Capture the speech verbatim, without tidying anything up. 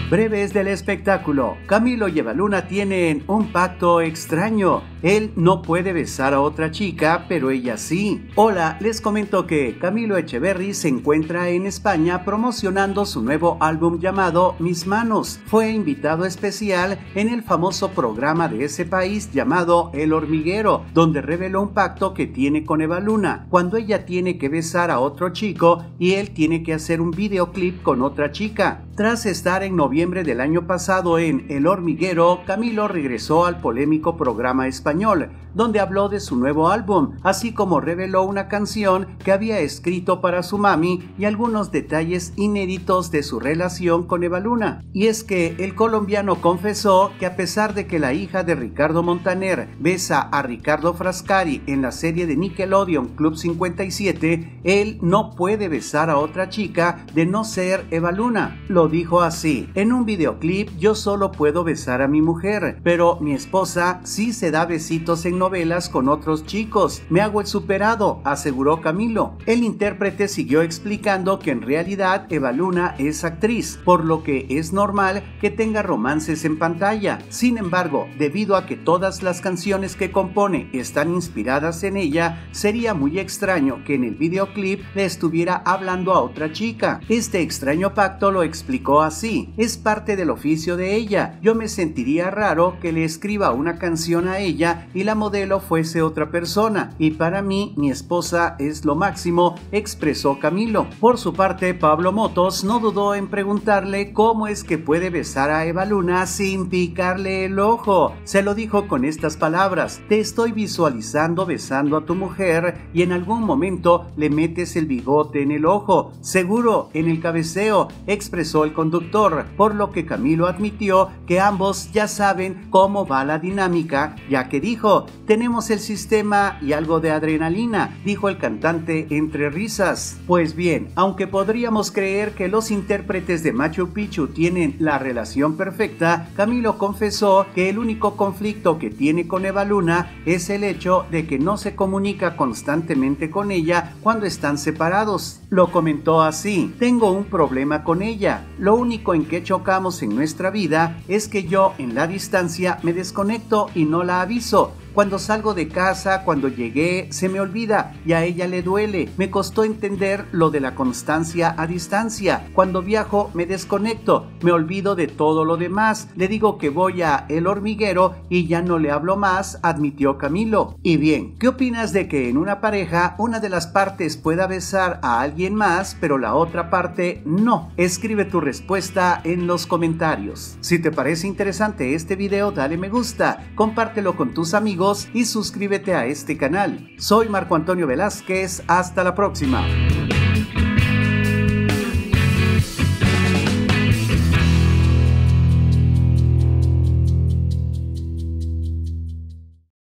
Breves del espectáculo. Camilo y Evaluna tienen un pacto extraño. Él no puede besar a otra chica, pero ella sí. Hola, les comento que Camilo Echeverry se encuentra en España promocionando su nuevo álbum llamado Mis Manos. Fue invitado especial en el famoso programa de ese país llamado El Hormiguero, donde reveló un pacto que tiene con Evaluna, cuando ella tiene que besar a otro chico y él tiene que hacer un videoclip con otra chica. Tras estar en noviembre del año pasado en El Hormiguero, Camilo regresó al polémico programa español, donde habló de su nuevo álbum, así como reveló una canción que había escrito para su mami y algunos detalles inéditos de su relación con Evaluna. Y es que el colombiano confesó que a pesar de que la hija de Ricardo Montaner besa a Ricardo Frascari en la serie de Nickelodeon Club cincuenta y siete, él no puede besar a otra chica de no ser Evaluna. Lo dijo así: en un videoclip yo solo puedo besar a mi mujer, pero mi esposa sí se da besitos en novelas con otros chicos. Me hago el superado, aseguró Camilo. El intérprete siguió explicando que en realidad Evaluna es actriz, por lo que es normal que tenga romances en pantalla. Sin embargo, debido a que todas las canciones que compone están inspiradas en ella, sería muy extraño que en el videoclip le estuviera hablando a otra chica. Este extraño pacto lo explicó así: es parte del oficio de ella. Yo me sentiría raro que le escriba una canción a ella y la modelo fuese otra persona, y para mí mi esposa es lo máximo, expresó Camilo. Por su parte, Pablo Motos no dudó en preguntarle cómo es que puede besar a Evaluna sin picarle el ojo. Se lo dijo con estas palabras: te estoy visualizando besando a tu mujer y en algún momento le metes el bigote en el ojo, seguro en el cabeceo, expresó el conductor, por lo que Camilo admitió que ambos ya saben cómo va la dinámica, ya que dijo: tenemos el sistema y algo de adrenalina, dijo el cantante entre risas. Pues bien, aunque podríamos creer que los intérpretes de Machu Picchu tienen la relación perfecta, Camilo confesó que el único conflicto que tiene con Evaluna es el hecho de que no se comunica constantemente con ella cuando están separados. Lo comentó así: tengo un problema con ella, lo único en que chocamos en nuestra vida es que yo en la distancia me desconecto y no la aviso. Cuando salgo de casa, cuando llegué, se me olvida y a ella le duele. Me costó entender lo de la constancia a distancia. Cuando viajo me desconecto, me olvido de todo lo demás. Le digo que voy a El Hormiguero y ya no le hablo más, admitió Camilo. Y bien, ¿qué opinas de que en una pareja una de las partes pueda besar a alguien más, pero la otra parte no? Escribe tu respuesta en los comentarios. Si te parece interesante este video, dale me gusta, compártelo con tus amigos y suscríbete a este canal. Soy Marco Antonio Velázquez, hasta la próxima.